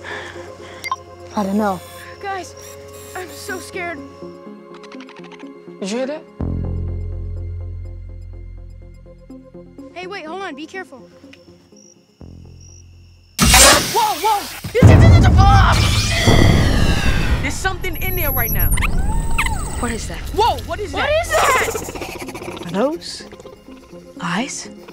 I don't know. Guys, I'm so scared. Did you hear that? Hey, wait, hold on. Be careful. Whoa, whoa! There's something in there right now. What is that? Whoa, what is that? What is that? Are those eyes?